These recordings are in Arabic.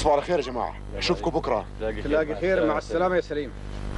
تصبحوا على خير يا جماعه، اشوفكم بكره. تلاقي خير. مع السلامه يا سليم.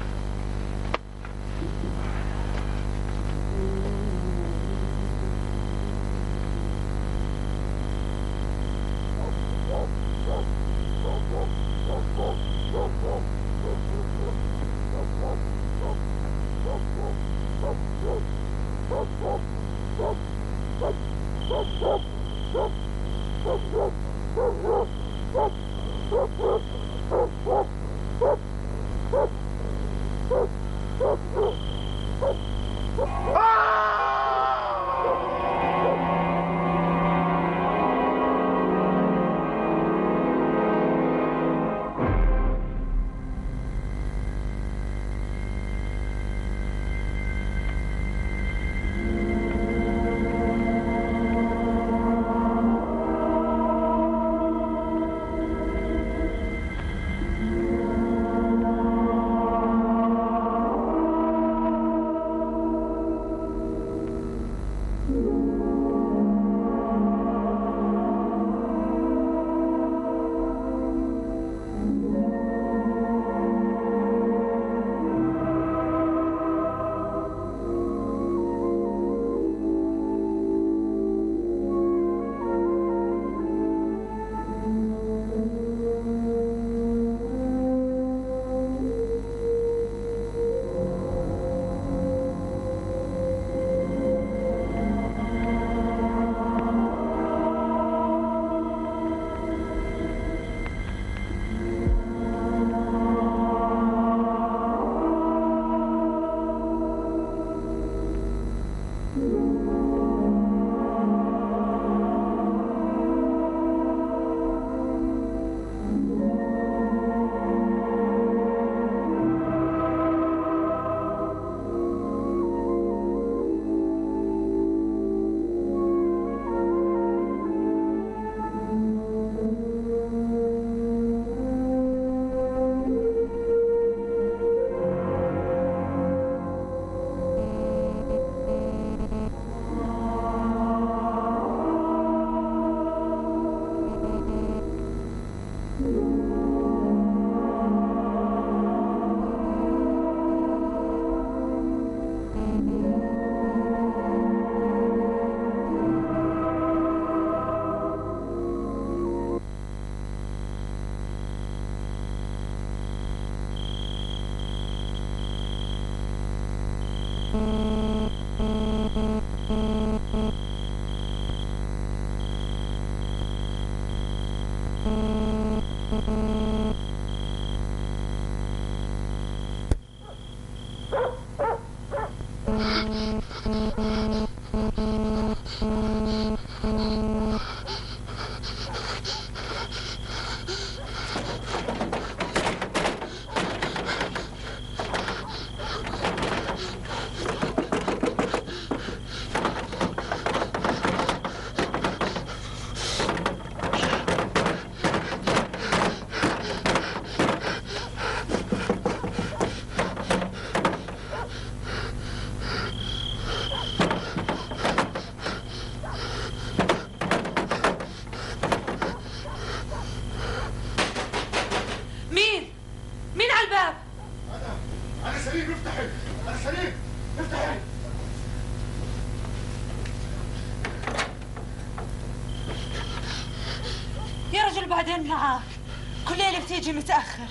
بعدين معاك كل ليلة بتيجي متأخر.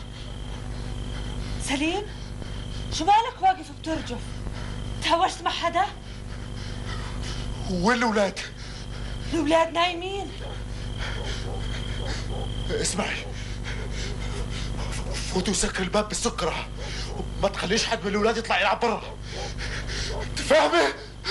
سليم شو مالك واقف بترجف؟ تهوشت مع حدا؟ وين الأولاد؟ الأولاد نايمين. اسمعي، فوتي وسكر الباب بالسكرة، ما تخليش حد من الأولاد يطلع يلعب برا، أنت فاهمة؟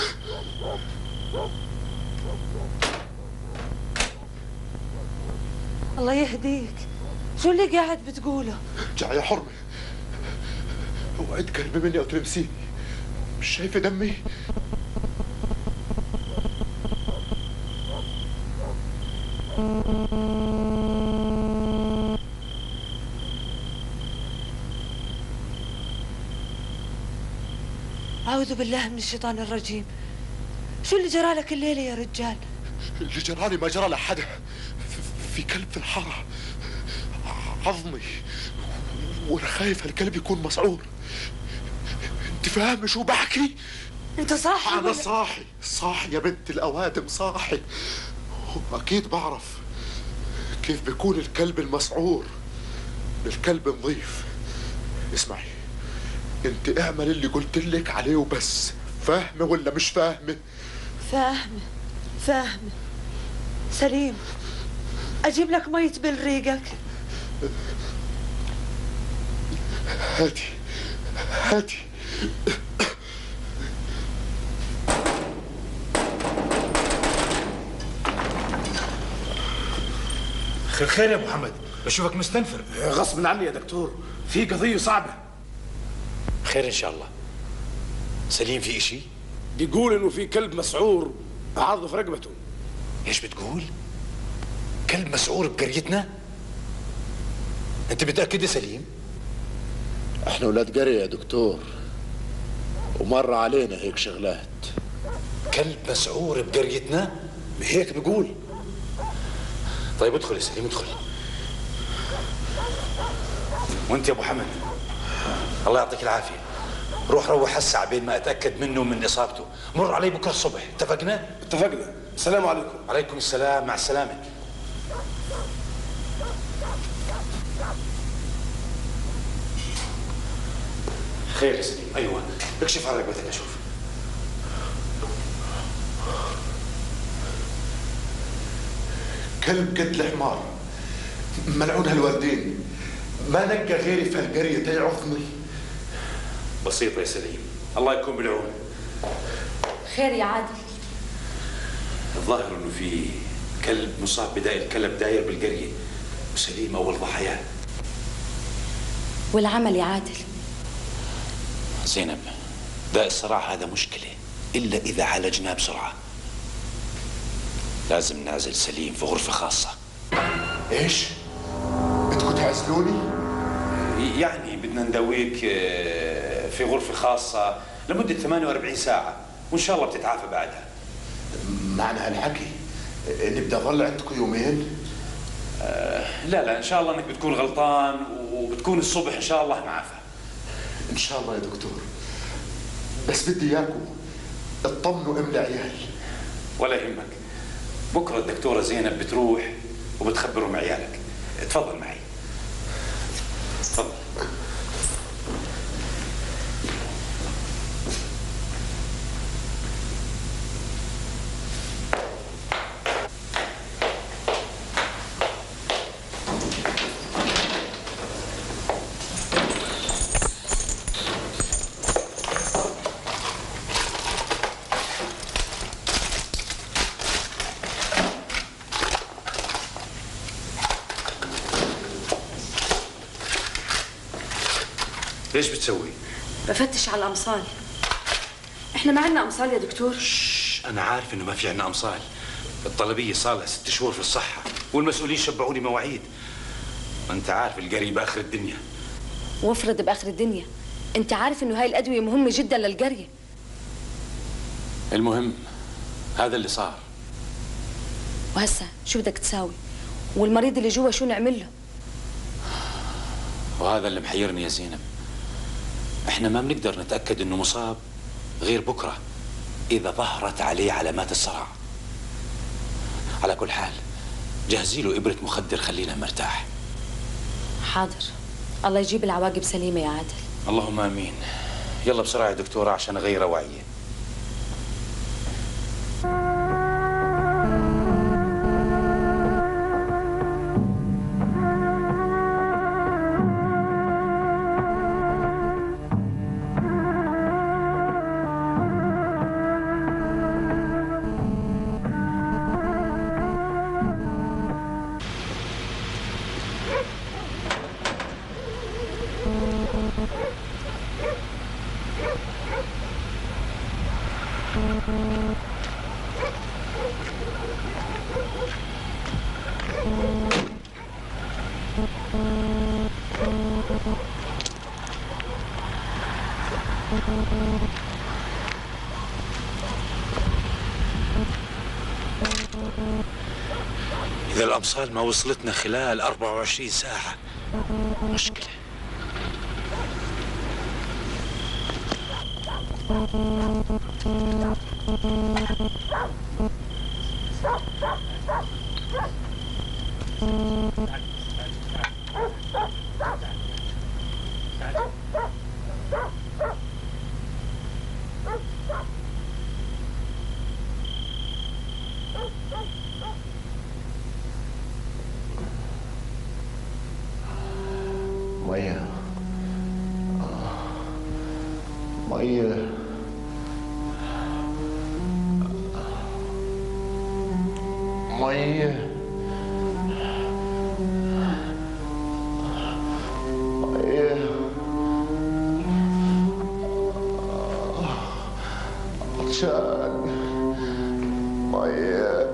الله يهديك، شو اللي قاعد بتقوله؟ ارجعي يا حرمة، اوعي تقربي مني او تلمسيني، مش شايفة دمي؟ أعوذ بالله من الشيطان الرجيم. شو اللي جرالك الليلة يا رجال؟ اللي جرالي ما جرى لحدا. في كلب في الحارة عظمي، وانا خايف الكلب يكون مسعور. انت فاهم شو بحكي؟ انت صاحي؟ انا صاحي يا بنت الاوادم، صاحي. واكيد بعرف كيف بيكون الكلب المسعور الكلب نظيف. اسمعي، انت اعمل اللي قلت لك عليه وبس. فاهمه ولا مش فاهمه؟ فاهمة. سليم، اجيب لك مية بالريقك؟ هاتي. خير يا ابو محمد، بشوفك مستنفر. غصب عني يا دكتور، في قضية صعبة. خير ان شاء الله. سليم في اشي؟ بيقول انه في كلب مسعور عاض في رقبته. ايش بتقول؟ كلب مسعور بقريتنا؟ انت متأكد يا سليم؟ احنا ولاد قرية يا دكتور، ومر علينا هيك شغلات. كلب مسعور بقريتنا؟ هيك بقول. طيب ادخل يا سليم، ادخل. وانت يا ابو حمد الله يعطيك العافيه، روح هسه بين ما اتاكد منه من اصابته. مر علي بكره الصبح، اتفقنا؟ اتفقنا. السلام عليكم. عليكم السلام، مع السلامه. خير يا سليم. ايوه، اكشف على رقبتك اشوف. كلب قد الحمار، ملعون هالوالدين، ما نلقى غيري في هالقرية تيعظني. بسيطه يا سليم، الله يكون بالعون. خير يا عادل؟ الظاهر انه في كلب مصاب بداء الكلب داير بالقريه، وسليم اول ضحاياه. والعمل يا عادل؟ زينب، داء الصراع هذا مشكله الا اذا عالجناه بسرعه. لازم نعزل سليم في غرفه خاصه. ايش؟ بدكم تعزلوني؟ يعني بدنا نداويك في غرفه خاصه لمده 48 ساعه، وان شاء الله بتتعافى بعدها. معنى هالحكي اني بدي اضل عندكم يومين؟ لا ان شاء الله انك بتكون غلطان، وبتكون الصبح ان شاء الله معافى. ان شاء الله يا دكتور، بس بدي اياكم اطمنوا ام العيال. ولا يهمك، بكره الدكتوره زينب بتروح وبتخبرهم عيالك. تفضل معي، تفضل. ليش بتسوي؟ بفتش على الأمصال. احنا ما عندنا أمصال يا دكتور. أنا عارف إنه ما في عندنا أمصال. الطلبية صار لها 6 شهور في الصحة، والمسؤولين شبعوني مواعيد. أنت عارف القرية بآخر الدنيا. وافرض بآخر الدنيا، أنت عارف إنه هاي الأدوية مهمة جدا للقرية. المهم هذا اللي صار. وهسا شو بدك تساوي؟ والمريض اللي جوا شو نعمل له؟ وهذا اللي محيرني يا زينب. احنا ما بنقدر نتأكد انه مصاب غير بكرة اذا ظهرت عليه علامات الصرع. على كل حال جهزي له ابرة مخدر خلينا مرتاح. حاضر، الله يجيب العواقب سليمة يا عادل. اللهم امين. يلا بسرعة يا دكتورة عشان اغير وعيه. إذا الأمصال ما وصلتنا خلال 24 ساعة مشكلة. مية مية مية مية عطشان مية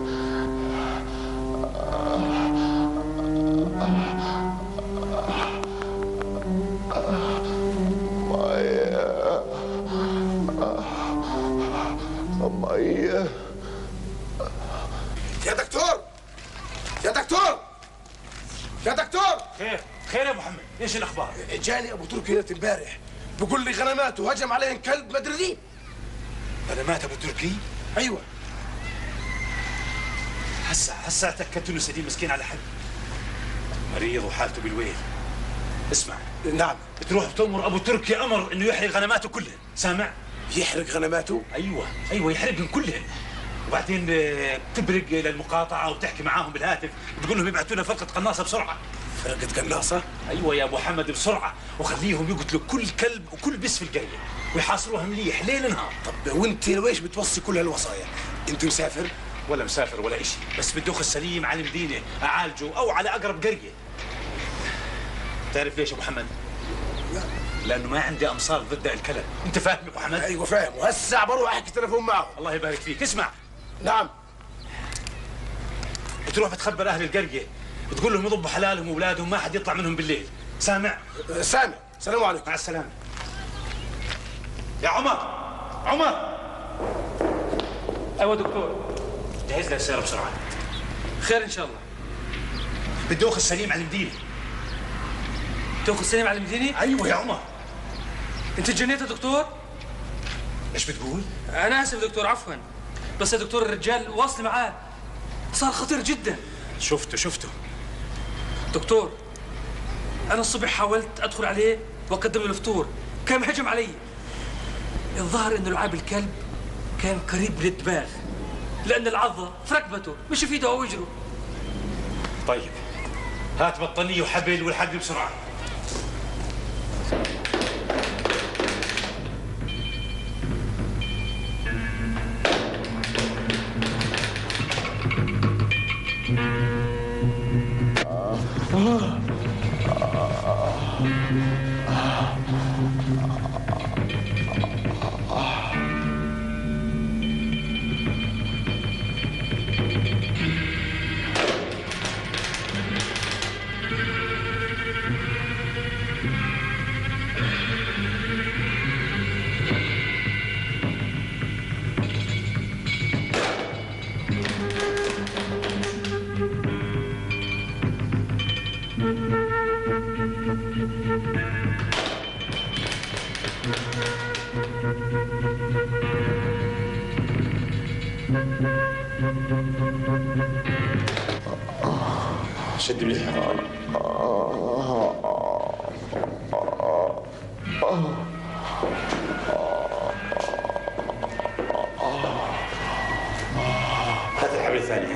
مية. يا دكتور يا دكتور يا دكتور. خير يا محمد، ايش الاخبار؟ جاني ابو تركي ليله امبارح بيقول لي غنماته هجم عليهم كلب مدري. غنمات ابو تركي؟ ايوه. هسا تاكدت انه سليم مسكين على حد مريض وحالته بالويل. اسمع. نعم. تروح تأمر ابو تركي امر انه يحرق غنماته كلهن، سامع؟ يحرق غنماته؟ ايوه يحرقهم كلهن، وبعدين تبرق للمقاطعه وتحكي معاهم بالهاتف وتقول لهم يبعثوا لنا فرقه قناصه بسرعه. فرقه قناصه؟ ايوه يا ابو حمد بسرعه، وخليهم يقتلوا كل كلب وكل بس في القريه ويحاصروها مليح ليل نهار. طب وانت ليش بتوصي كل هالوصايا؟ انت مسافر؟ ولا مسافر ولا إشي، بس بدي اخذ سليم على المدينه اعالجه او على اقرب قريه. تعرف ليش يا ابو حمد؟ لانه ما عندي امصار ضد الكلب، انت فاهم يا ابو حمد؟ ايوه فاهم، وهسه بروح احكي تليفون معه. الله يبارك فيك. اسمع. نعم. بتروح بتخبر اهل القريه، بتقول لهم يضبوا حلالهم واولادهم، ما حد يطلع منهم بالليل، سامع؟ سامع. السلام عليكم. مع السلامه. يا عمر. ايوه دكتور. جهز لي السياره بسرعه. خير ان شاء الله. بدي اخذ سليم على المدينه. تاخذ سليم على المدينه؟ ايوه يا عمر. انت تجنيت يا دكتور؟ ايش بتقول؟ انا اسف دكتور، عفوا، بس يا دكتور الرجال واصل معاه صار خطير جدا. شفته دكتور، انا الصبح حاولت ادخل عليه واقدم له الفطور، كان هجم علي. الظاهر انه لعاب الكلب كان قريب للدماغ، لان العضه في ركبته مش في ايده او وجهه. طيب هات بطانيه وحبل والحقني بسرعه. شد مليح. هات الحبل الثاني.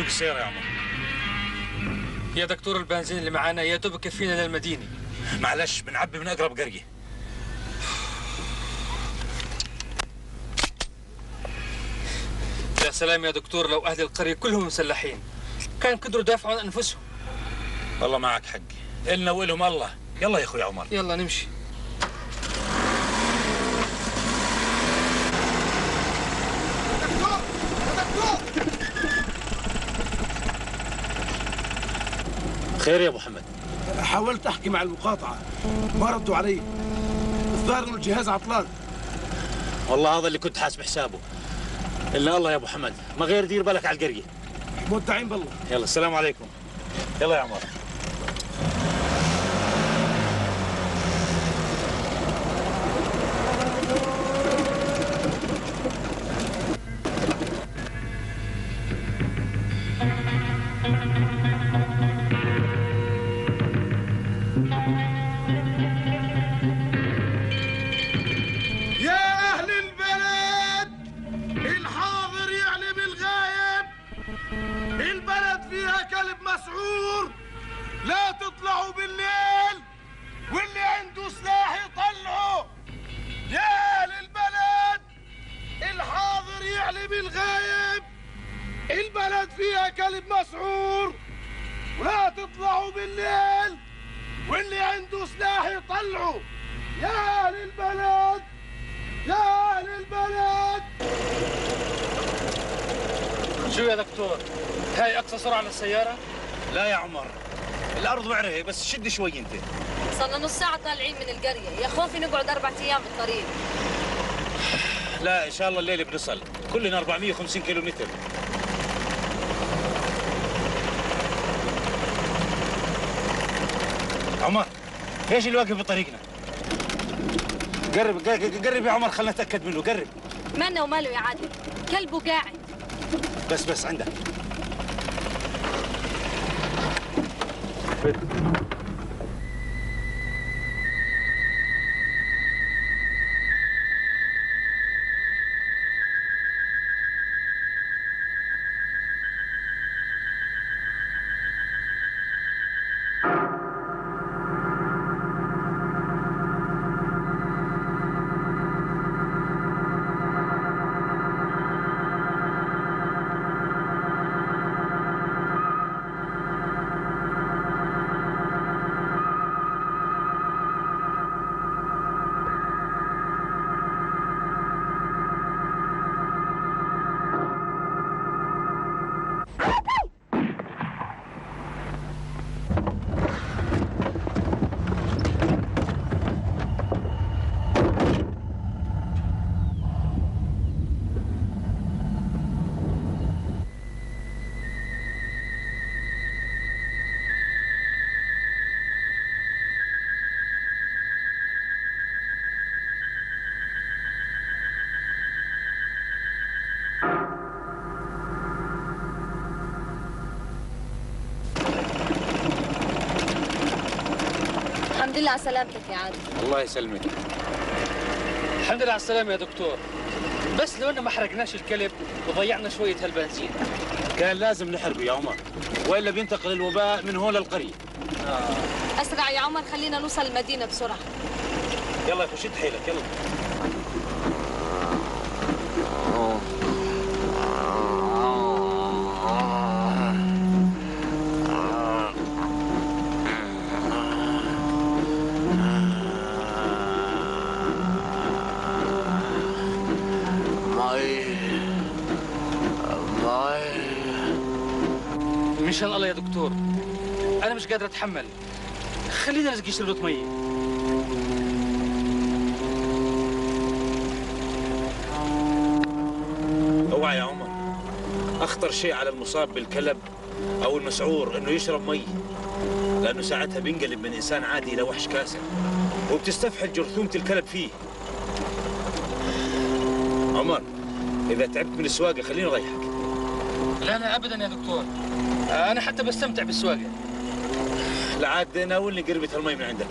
سوق السيارة يا عمر. يا دكتور البنزين اللي معانا يا دوب يكفينا للمدينة. معلش بنعبي من أقرب قرية. يا سلام يا دكتور، لو أهل القرية كلهم مسلحين كان قدروا يدافعوا عن أنفسهم. والله معك حق، إلنا وإلهم الله. يلا يا أخوي عمر. يلا نمشي. خير يا أبو حمد. حاولت أحكي مع المقاطعة ما ردوا علي. الظاهر إنه الجهاز عطلان. والله هذا اللي كنت حاسب حسابه. إلا الله يا أبو حمد، ما غير دير بالك على القرية. مودعين بالله. يلا السلام عليكم. يلا يا عمر. مسعور، لا تطلعوا بالليل واللي عنده سلاح يطلعه. يا للبلد الحاضر يعلم الغايب، البلد فيها كلب مسعور، ولا تطلعوا بالليل واللي عنده سلاح يطلعه. يا للبلد يا للبلد. شو يا دكتور؟ هاي أقصى سرعة للسيارة؟ لا يا عمر، الأرض وعرها، بس شد شوي أنت. صرنا نص ساعة طالعين من القرية، يا خوفي نقعد 4 أيام بالطريق. لا إن شاء الله الليلة بنصل، كلنا 450 كيلومتر. عمر، ايش اللي واقف بطريقنا؟ قرب قرب يا عمر، خلنا نتأكد منه، قرب. مالنا وماله يا عادل، كلبه قاعد. بس عندك. الحمد لله على سلامتك يا عادل. الله يسلمك. الحمد لله على السلامة يا دكتور. بس لو إنه ما حرقناش الكلب وضيعنا شوية هالبنزين. كان لازم نحرقه يا عمر، وإلا بينتقل الوباء من هون للقرية. أسرع يا عمر، خلينا نوصل المدينة بسرعة. يلا يا أخو شد حيلك يلا. مشان الله يا دكتور، أنا مش قادر أتحمل. خلينا نسقي شربة مية. اوعى يا عمر، أخطر شيء على المصاب بالكلب أو المسعور إنه يشرب مي، لأنه ساعتها بينقلب من إنسان عادي إلى وحش كاسر، وبتستفحل جرثومة الكلب فيه. عمر، إذا تعبت من السواقة خليني أريحك. لا أبدا يا دكتور، أنا حتى بستمتع بالسواقة. لعاد ناولني قربة المي من عندك.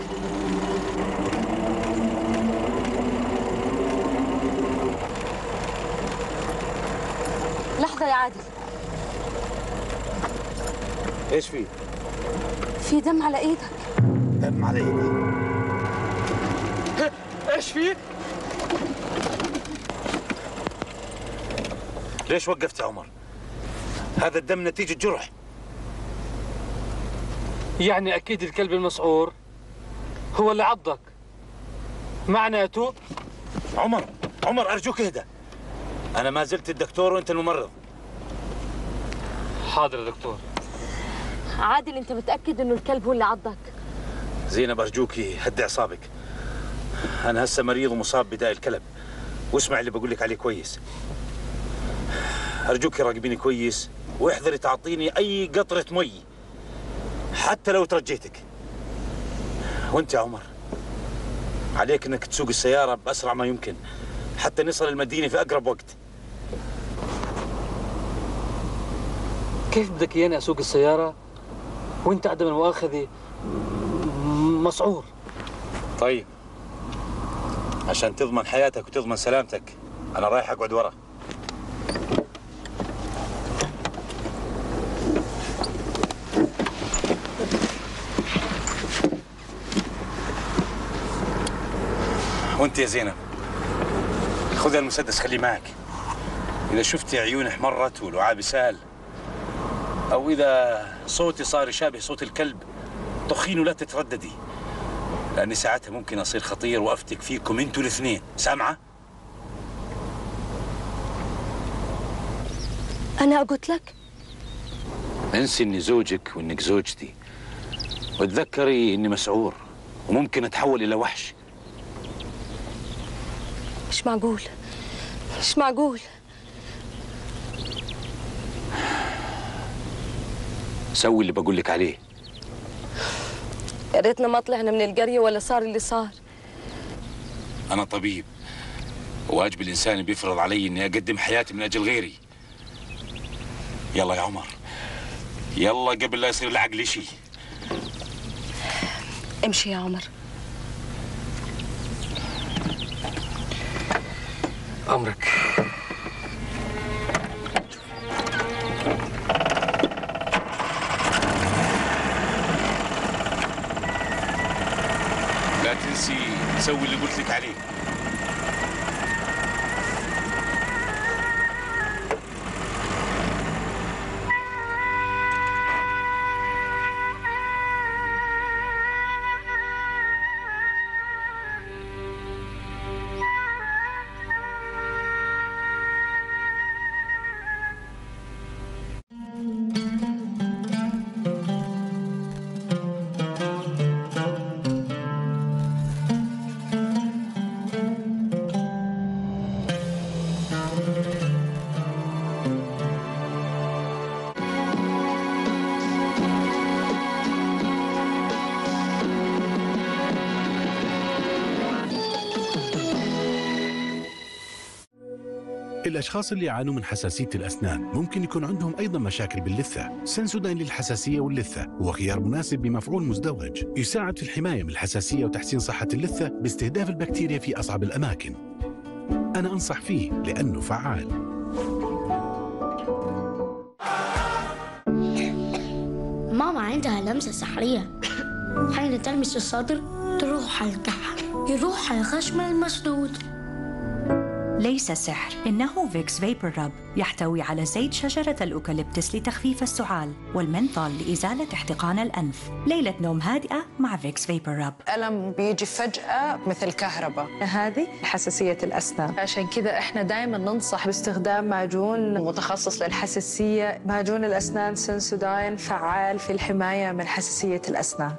لحظة يا عادل، ايش في؟ في دم على ايدك. دم على ايدي؟ ايش في؟ ليش وقفت يا عمر؟ هذا الدم نتيجة جرح. يعني اكيد الكلب المسعور هو اللي عضك. معناته عمر ارجوك اهدى. انا ما زلت الدكتور وانت الممرض. حاضر يا دكتور. عادل انت متأكد انه الكلب هو اللي عضك؟ زينب ارجوكي هدي اعصابك. انا هسه مريض ومصاب بداء الكلب، واسمع اللي بقول لك عليه كويس. ارجوكي راقبيني كويس واحذري تعطيني اي قطرة مي حتى لو ترجيتك. وانت يا عمر عليك انك تسوق السيارة باسرع ما يمكن حتى نصل المدينة في اقرب وقت. كيف بدك اياني اسوق السيارة وانت عدم المؤاخذة مسعور؟ طيب عشان تضمن حياتك وتضمن سلامتك انا رايح اقعد ورا. وانت يا زينب خذ المسدس خليه معك. اذا شفتي عيوني احمرت ولعابي سال او اذا صوتي صار يشابه صوت الكلب طخين ولا تترددي، لاني ساعتها ممكن اصير خطير وافتك فيكم انتوا الاثنين. سامعه؟ انا قلت لك انسي اني زوجك وانك زوجتي، وتذكري اني مسعور وممكن اتحول الى وحش. مش معقول مش معقول. سوي اللي بقول لك عليه. يا ريتنا ما طلعنا من القرية ولا صار اللي صار. انا طبيب وواجب الانسان بيفرض علي اني اقدم حياتي من اجل غيري. يلا يا عمر يلا قبل لا يصير العقل شيء. امشي يا عمر. امرك. لا تنسي تسوي اللي قلت لك عليه. الأشخاص اللي يعانوا من حساسية الأسنان ممكن يكون عندهم أيضا مشاكل باللثة. سنسوداين للحساسية واللثة هو خيار مناسب بمفعول مزدوج يساعد في الحماية من الحساسية وتحسين صحة اللثة باستهداف البكتيريا في أصعب الأماكن. أنا أنصح فيه لأنه فعال. ماما عندها لمسة سحرية، حين تلمس الصدر تروح على الكحل، يروح على الخشم المسدود. ليس سحر، إنه فيكس فيبر رب، يحتوي على زيت شجرة الأوكاليبتس لتخفيف السعال، والمنثول لإزالة احتقان الأنف. ليلة نوم هادئة مع فيكس فيبر رب. ألم بيجي فجأة مثل كهرباء، هذه حساسية الأسنان. عشان كذا إحنا دائما ننصح باستخدام معجون متخصص للحساسية. معجون الأسنان سنسوداين فعال في الحماية من حساسية الأسنان.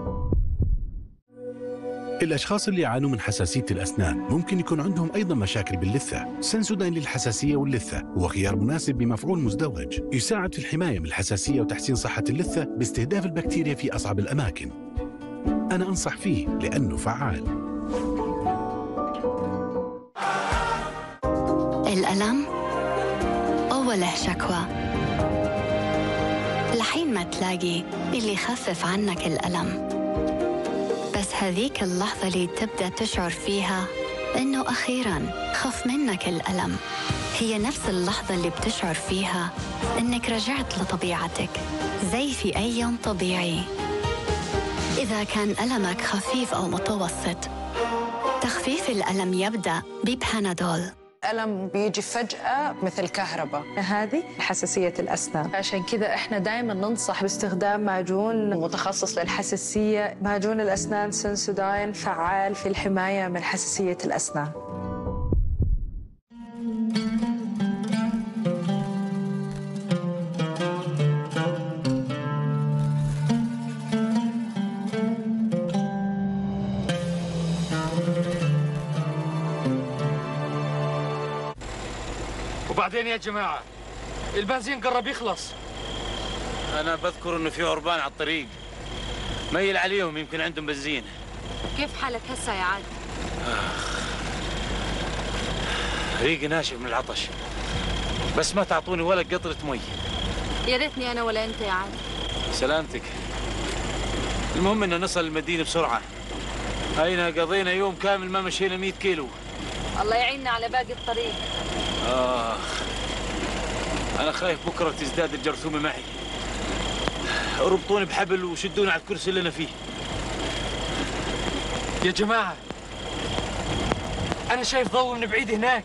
الأشخاص اللي يعانوا من حساسية الأسنان ممكن يكون عندهم أيضا مشاكل باللثة. سنسوداين للحساسية واللثة هو خيار مناسب بمفعول مزدوج يساعد في الحماية من الحساسية وتحسين صحة اللثة باستهداف البكتيريا في أصعب الأماكن. أنا أنصح فيه لأنه فعال. الألم أوله شكوى لحين ما تلاقي اللي يخفف عنك الألم. بس هذيك اللحظة اللي تبدأ تشعر فيها إنه أخيراً خف منك الألم هي نفس اللحظة اللي بتشعر فيها إنك رجعت لطبيعتك زي في أي يوم طبيعي. إذا كان ألمك خفيف أو متوسط، تخفيف الألم يبدأ ببانادول. ألم بيجي فجأة مثل كهرباء، هذه حساسية الأسنان. عشان كذا إحنا دائما ننصح باستخدام معجون متخصص للحساسية. معجون الأسنان سنسوداين فعال في الحماية من حساسية الأسنان. وبعدين يا جماعة البنزين قرب يخلص. أنا بذكر إنه في عربان على الطريق، ميل عليهم يمكن عندهم بنزين. كيف حالك هسه يا عادل؟ ريقي ناشف من العطش، بس ما تعطوني ولا قطرة مي. يا ريتني أنا ولا أنت يا عادل. سلامتك. المهم إن نصل المدينة بسرعة. هينا قضينا يوم كامل ما مشينا 100 كيلو. الله يعيننا على باقي الطريق. أنا خايف بكرة تزداد الجرثومة معي. ربطوني بحبل وشدوني على الكرسي اللي أنا فيه. يا جماعة أنا شايف ضوء من بعيد هناك.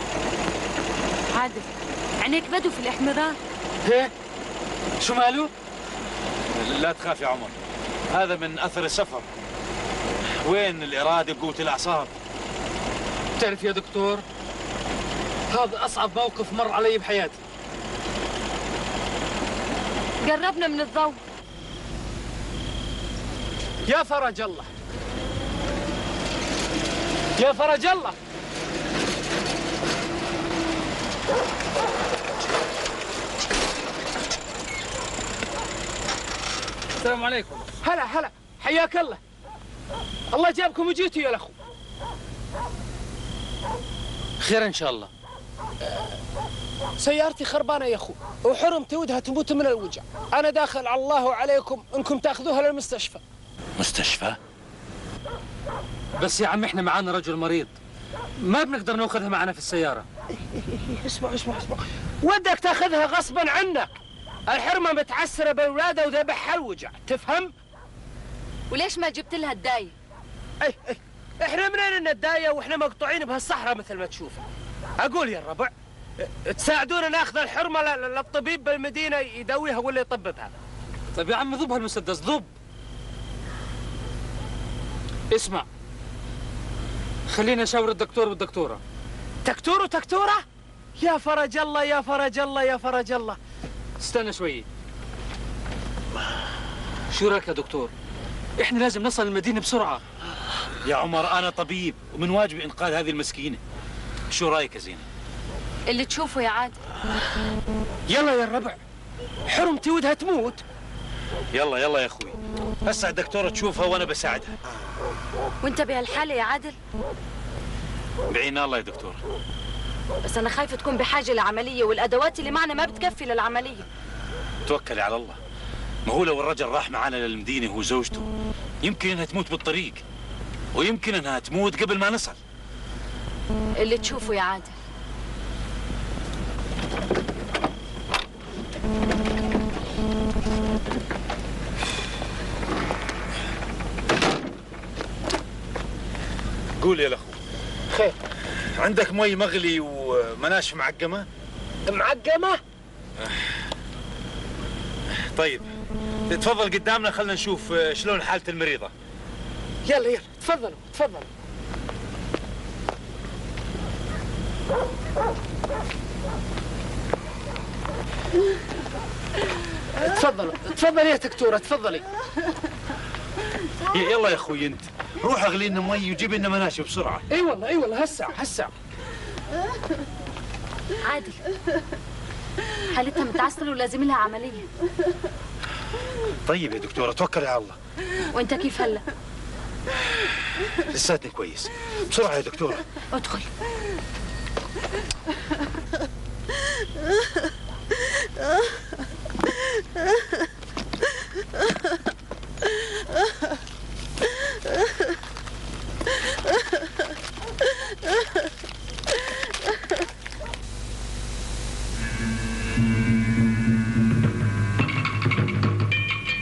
عادل عينيك بدو في الإحمرار. ايه شو ماله؟ لا تخاف يا عمر، هذا من أثر السفر. وين الإرادة وقوة الأعصاب؟ تعرف يا دكتور، هذا أصعب موقف مر علي بحياتي. قربنا من الضوء. يا فرج الله، يا فرج الله. السلام عليكم. هلا حياك الله. الله جابكم وجيتوا يا الأخو. خير إن شاء الله. سيارتي خربانة يا أخو، وحرمتي ودها تموت من الوجع. أنا داخل على الله عليكم إنكم تاخذوها للمستشفى. مستشفى؟ بس يا عم إحنا معانا رجل مريض، ما بنقدر ناخذها معنا في السيارة. اسمع ودك تاخذها غصبا عنك. الحرمة متعسرة بأولادها وذبحها الوجع، تفهم؟ وليش ما جبت لها الداية؟ اي احنا منين لنا الداية واحنا مقطوعين بهالصحراء مثل ما تشوفها. اقول يا الربع تساعدونا ناخذ الحرمة للطبيب بالمدينة يداويها ولا يطببها. طيب يا عم ضب هالمسدس، ضب. اسمع، خلينا نشاور الدكتور والدكتورة. دكتور وتكتورة؟ يا فرج الله يا فرج الله يا فرج الله. استنى شوي. شو رايك يا دكتور؟ احنا لازم نصل المدينة بسرعة. يا عمر أنا طبيب ومن واجبي إنقاذ هذه المسكينة. شو رايك يا زينة؟ اللي تشوفه يا عادل. يلا يا الربع، حرمتي ودها تموت. يلا يا أخوي، هسه الدكتورة تشوفها وأنا بساعدها. وانت بهالحالة يا عادل؟ بعين الله يا دكتور. بس أنا خايفة تكون بحاجة لعملية، والأدوات اللي معنا ما بتكفي للعملية. توكلي على الله. ما هو لو الرجل راح معنا للمدينة هو وزوجته، يمكن انها تموت بالطريق، ويمكن انها تموت قبل ما نصل. اللي تشوفه يا عادل. قول يا الاخو. خير. عندك مي مغلي ومناشف معقمة؟ معقمة؟ طيب تفضل قدامنا، خلنا نشوف شلون حالة المريضة. يلا تفضلوا. تفضل يا دكتورة، تفضلي. يلا يا اخوي انت روح اغلي لنا مي وجيب لنا مناشف بسرعة. اي والله هسه. عادل حالتها متعسرة ولازم لها عملية. طيب يا دكتورة توكلي على الله. وانت كيف هلا؟ لساتني كويس. بسرعة يا دكتورة. ادخل.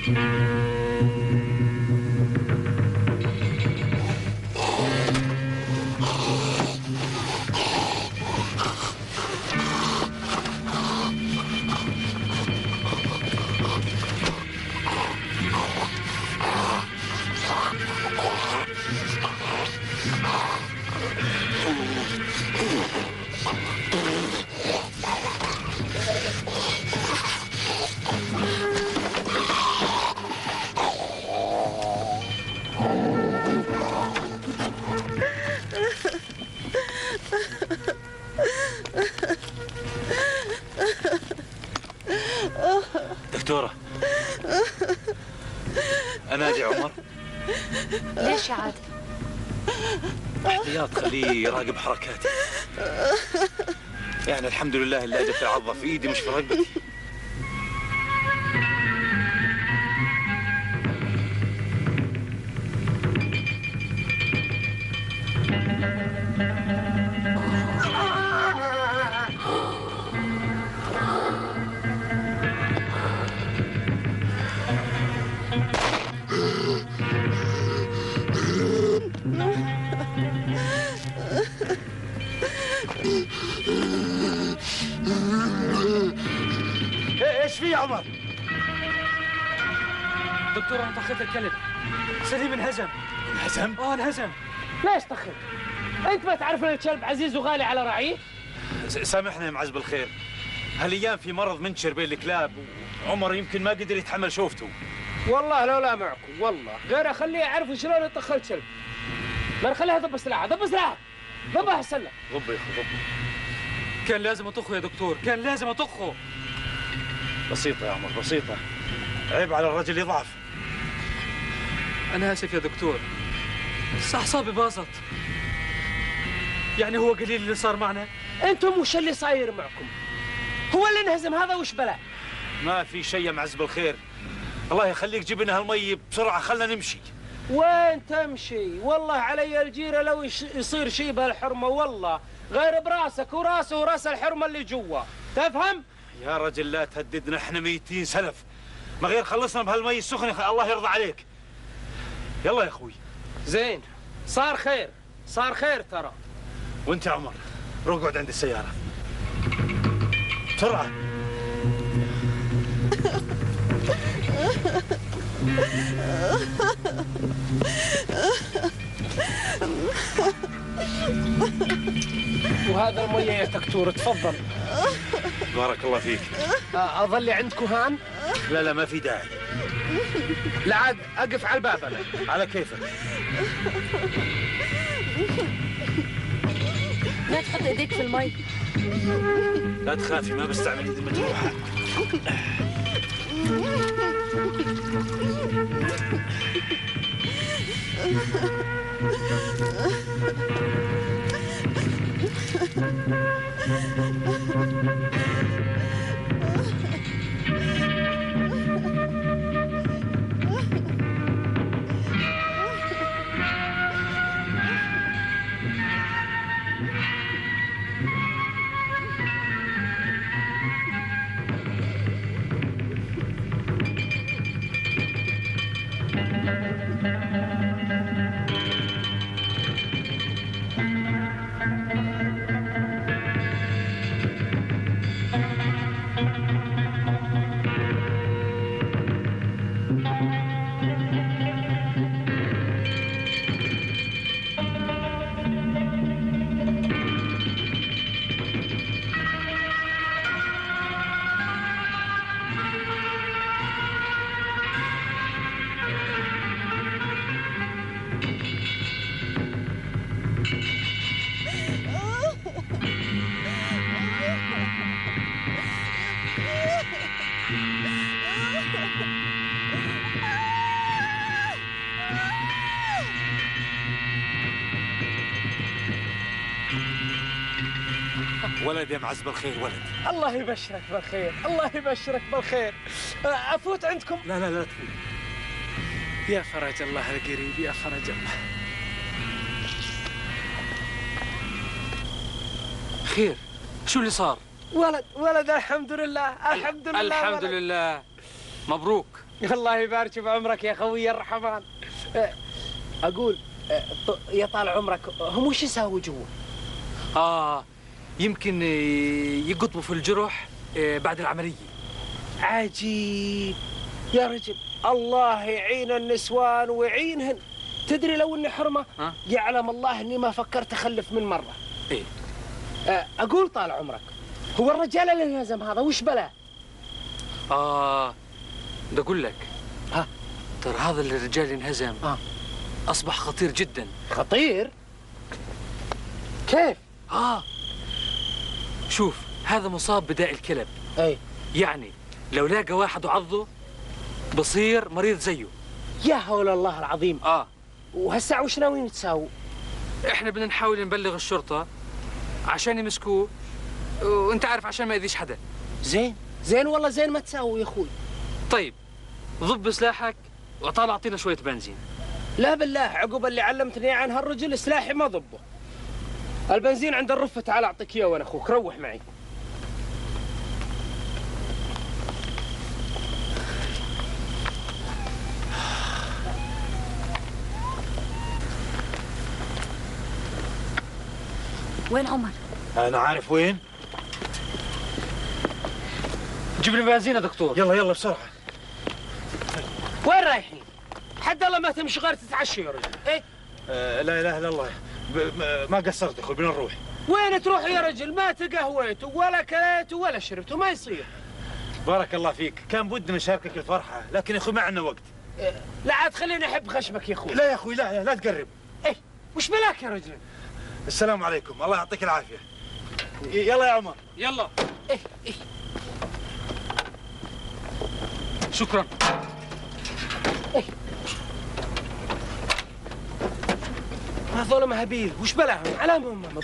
دكتورة، أنادي عمر؟ ليش يا عادل؟ احتياط، خليه يراقب حركاتي. يعني الحمد لله اللي اجت العضة في ايدي مش في رقبتي. ايش في يا عمر؟ دكتور انا طخيت الكلب. سليم انهزم. انهزم؟ انهزم. ليش طخيت؟ انت ما تعرف ان الكلب عزيز وغالي على راعيه؟ سامحنا يا معز بالخير، هالايام في مرض منتشر بين الكلاب وعمر يمكن ما قدر يتحمل شوفته. والله لولا معكم والله غير اخليه يعرف شلون يطخ الكلب. ما نخليها ضب سلاحه، ضب سلاحه، ضبها السله. ضب يا اخو ضب. كان لازم اطخه يا دكتور، كان لازم اطخه. بسيطة يا عمر بسيطة، عيب على الرجل يضعف. انا اسف يا دكتور، بس اعصابي باظت. يعني هو قليل اللي صار معنا؟ انتم وش اللي صاير معكم؟ هو اللي انهزم هذا وش بلاه؟ ما في شيء يا معز بالخير، الله يخليك جيب لنا هالمي بسرعة، خلنا نمشي. وين تمشي؟ والله علي الجيرة لو يصير شيء بهالحرمة والله غير براسك وراسه وراس الحرمة اللي جوا، تفهم؟ يا رجل لا تهددنا، احنا ميتين سلف، ما غير خلصنا بهالمي السخن، الله يرضى عليك. يلا يا اخوي. زين، صار خير، صار خير ترى. وانت يا عمر روح اقعد عند السيارة بسرعة. وهذا المية يا دكتور، تفضل. بارك الله فيك. اظل عندكم هان؟ لا ما في داعي. لا عاد اقف على الباب انا. على كيفك. لا تحط ايديك في المي. لا تخافي، ما بستعمل ايدي المجروحة. ولد يا معز بالخير، ولد. الله يبشرك بالخير، الله يبشرك بالخير. افوت عندكم؟ لا تفوت. يا فرج الله القريب، يا فرج الله. خير، شو اللي صار؟ ولد الحمد لله، الحمد لله. الحمد لله. مبروك. الله يبارك بعمرك يا خوي الرحمن. اقول يا طال عمرك هم وش يساووا جوا؟ يمكن يقطبوا في الجرح بعد العملية. عجيب يا رجل، الله يعين النسوان ويعينهن. تدري لو اني حرمة يعلم الله اني ما فكرت اخلف من مرة. ايه اقول طال عمرك، هو الرجال اللي انهزم هذا وش بلاه؟ ده اقول لك ترى هذا الرجال اللي انهزم اصبح خطير جدا. خطير؟ كيف؟ شوف، هذا مصاب بداء الكلب. اي يعني لو لاقى واحد وعضه بصير مريض زيه. يا حول الله العظيم. وهالساعة وش ناويين تساووا؟ احنا بدنا نحاول نبلغ الشرطة عشان يمسكوه، وانت عارف عشان ما يأذيش حدا. زين والله زين ما تساووا يا اخوي. طيب ضب سلاحك وطالع اعطينا شوية بنزين. لا بالله، عقب اللي علمتني عن هالرجل سلاحي ما ضبه. البنزين عند الرفة، تعال اعطيك اياه وانا اخوك، روح معي. وين عمر؟ أنا عارف وين. جيب لي بنزين يا دكتور. يلا بسرعة. وين رايحين؟ حد الله ما تمشي غير تتعشى يا رجل. ايه؟ لا اله الا الله، ما قصرت يا اخوي، بدنا نروح. وين تروح يا رجل؟ ما تقهويتوا ولا كليتوا ولا شربتوا، ما يصير. بارك الله فيك، كان بدنا نشاركك الفرحة، لكن يا اخوي ما عندنا وقت. لا عاد خليني احب خشمك يا اخوي. لا يا اخوي، لا تقرب. ايه؟ وش بلاك يا رجل؟ السلام عليكم، الله يعطيك العافية. يلا يا عمر. يلا. ايه شكرا. ايه هذول مهابيل، وش بلاهم؟ علامهم مبوط.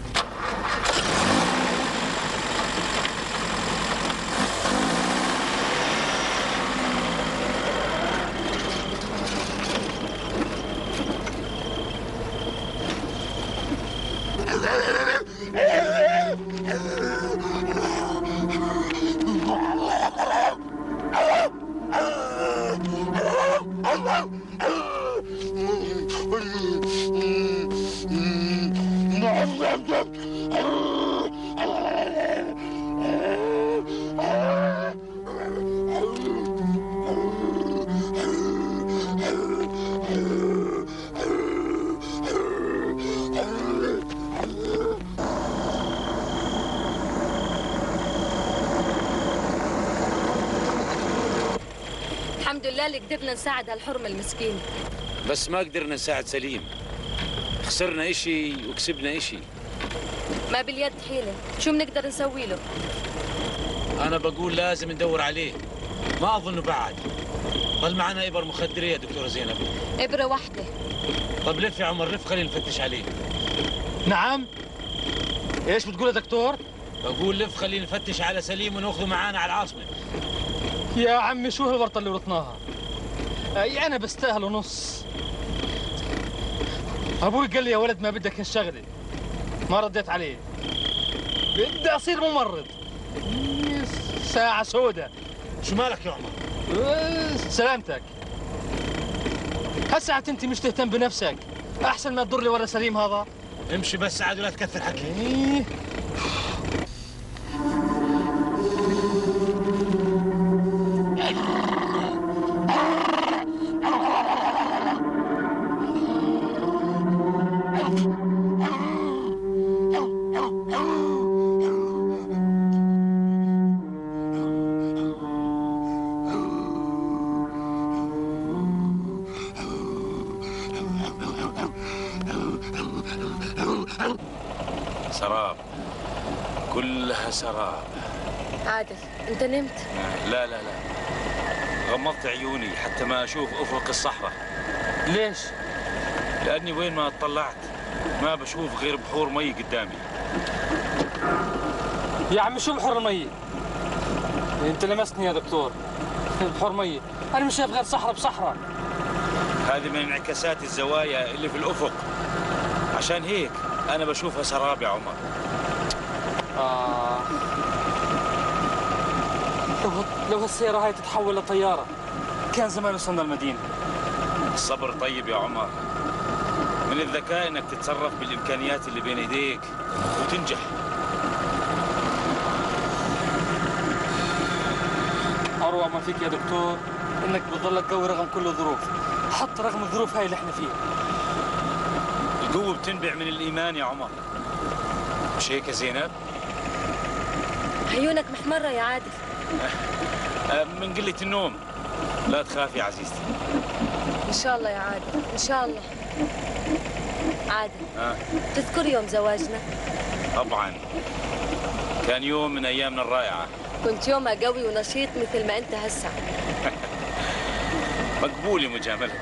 الحمد لله اللي قدرنا نساعد هالحرمة المسكين. بس ما قدرنا نساعد سليم، خسرنا اشي وكسبنا اشي. ما باليد حيلة، شو بنقدر نسوي له؟ انا بقول لازم ندور عليه، ما اظنه بعد. ضل معنا ابر مخدرة يا دكتورة زينب. ابرة واحدة. طب لف يا عمر، لف خلينا نفتش عليه. نعم؟ ايش بتقول يا دكتور؟ بقول لف خلينا نفتش على سليم وناخذه معانا على العاصمة. يا عمي شو هالورطة اللي ورطناها؟ أنا بستاهل ونص. أبوي قال لي يا ولد ما بدك هالشغلة، ما رديت عليه. بدي أصير ممرض. ساعة سودة. شو مالك يا عمر؟ سلامتك. هالساعة أنت مش تهتم بنفسك، أحسن ما تضر لي ورا سليم هذا. امشي بس عاد ولا تكثر حكي. سراب، كلها سراب. عادل، انت نمت؟ لا غمضت عيوني حتى ما اشوف افق الصحراء. ليش؟ لاني وين ما اطلعت ما بشوف غير بحور مي قدامي. يا عمي شو بحور المي؟ انت لمستني يا دكتور. بحور مي، انا مش شايف غير صحراء بصحراء. هذه من انعكاسات الزوايا اللي في الافق، عشان هيك انا بشوفها سراب يا عمر. لو هالسيارة هاي تتحول لطيارة كان زمان وصلنا المدينة. الصبر طيب يا عمر. من الذكاء انك تتصرف بالامكانيات اللي بين ايديك وتنجح. اروع ما فيك يا دكتور انك بتضلك قوي رغم كل الظروف، حتى رغم الظروف هاي اللي احنا فيها. القوة بتنبع من الايمان يا عمر، مش هيك يا زينب؟ عيونك محمرة يا عادل. من قلة النوم. لا تخافي يا عزيزتي. إن شاء الله يا عادل، إن شاء الله. عادل تذكر يوم زواجنا؟ طبعا، كان يوم من أيامنا الرائعة. كنت يومها قوي ونشيط مثل ما أنت هسه. مقبولة مجاملتك.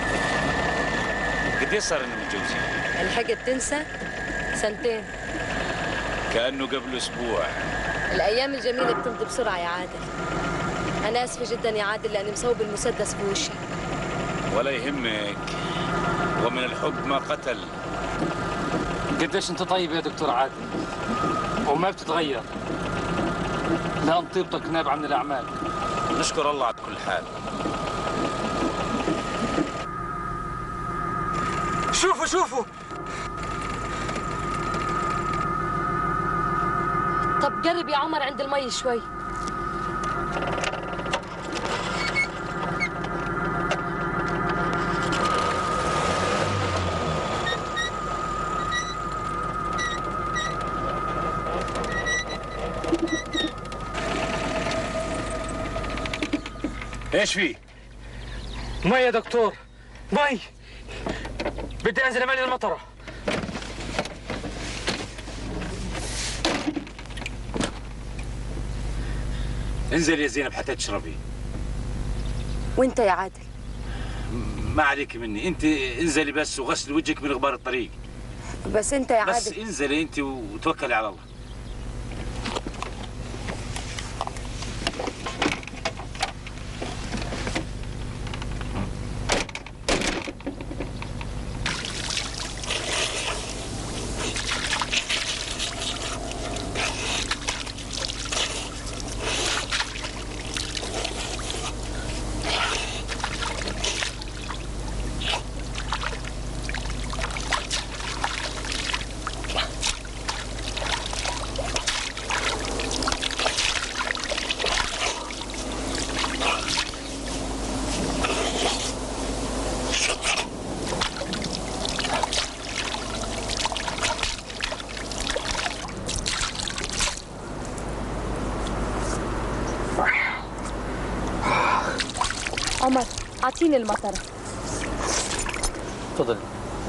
قد صار إننا متجوزين؟ لحقت تنسى؟ 2 سنين. كأنه قبل أسبوع. الأيام الجميلة بتمضي بسرعة يا عادل. أنا آسفة جدا يا عادل لأني مصوب المسدس بوشك. ولا يهمك، ومن الحب ما قتل. قديش انت طيب يا دكتور عادل وما بتتغير، لأن طيبتك نابعة من الأعمال. نشكر الله على كل حال. شوفوا طب قرب يا عمر عند المي شوي. ايش في؟ مي يا دكتور، مي. بدي انزل املي المطره. انزل يا زينب حتى تشربي. وانت يا عادل؟ ما عليك مني، انت انزلي بس وغسلي وجهك من غبار الطريق. بس انت يا عادل. بس انزلي انت وتوكلي على الله. عمر اعطيني المطره. تفضل.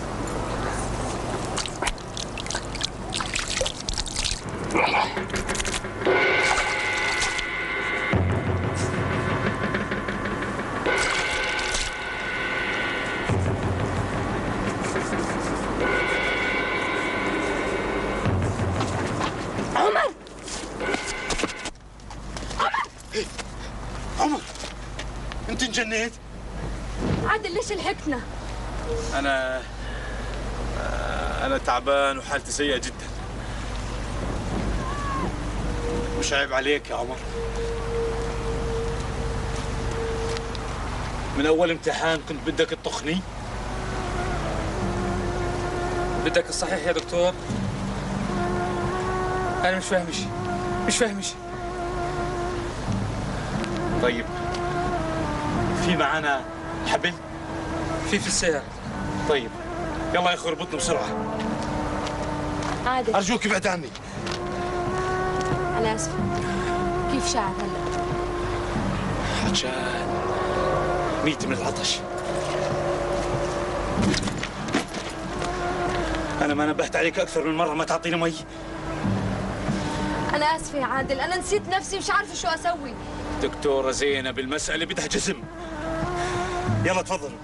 عمر عمر انت انجنيت؟ عادل ليش لحقتنا؟ أنا تعبان وحالتي سيئة جدا. مش عيب عليك يا عمر؟ من أول امتحان كنت بدك تطخني؟ بدك الصحيح يا دكتور؟ أنا مش فاهم شيء. طيب، في معانا حبل؟ في السيارة. طيب يلا يا اخي اربطنا بسرعة. عادل أرجوك ابعد عني. أنا آسفة. كيف شعر هلا؟ عطشان، ميت من العطش. أنا ما نبهت عليك أكثر من مرة ما تعطيني مي. أنا آسفة يا عادل، أنا نسيت نفسي، مش عارفة شو أسوي. دكتورة زينب المسألة بدها جسم. يلا تفضلوا.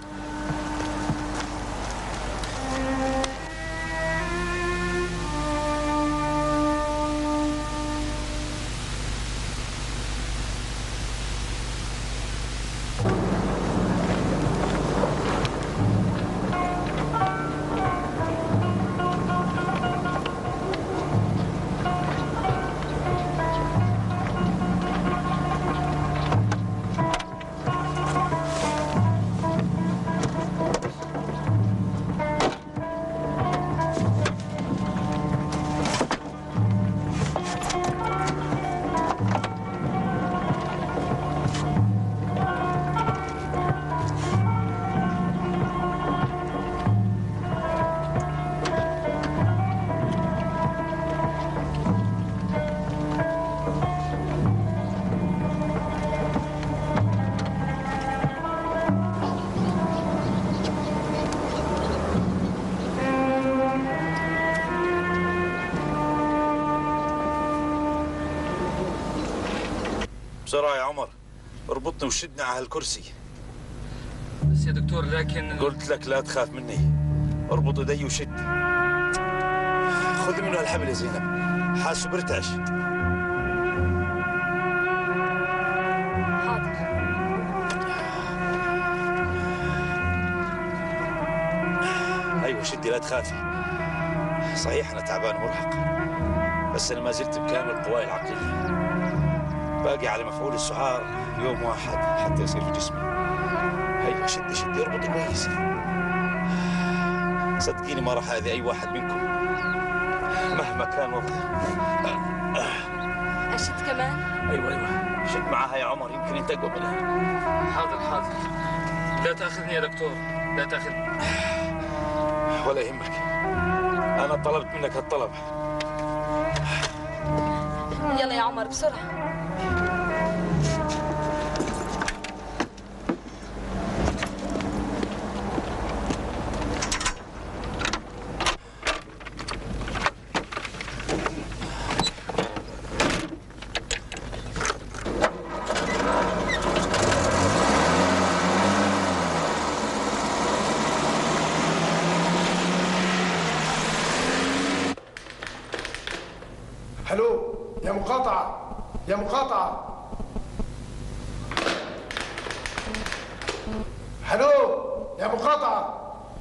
بسرعة يا عمر، اربطني وشدني على هالكرسي. بس يا دكتور لكن قلت لك لا تخاف مني، اربط ايدي وشد. خذي منه هالحبل يا زينب، حاسه برتعش. حاضر. ايوه شدي لا تخافي. صحيح انا تعبان ومرهق، بس انا ما زلت بكامل قواي العقليه. باقي على مفعول السعار يوم واحد حتى يصير في جسمي. ايوه شدي شدي اربطي كويس. صدقيني ما راح اذي اي واحد منكم مهما كان وضعي. أشد كمان؟ ايوه شد معاها يا عمر، يمكن انت اقوى منها. حاضر حاضر. لا تاخذني يا دكتور، لا تاخذني. ولا يهمك، انا طلبت منك هالطلب. يلا يا عمر بسرعة. الو يا مقاطعة، يا مقاطعة. الو يا مقاطعة.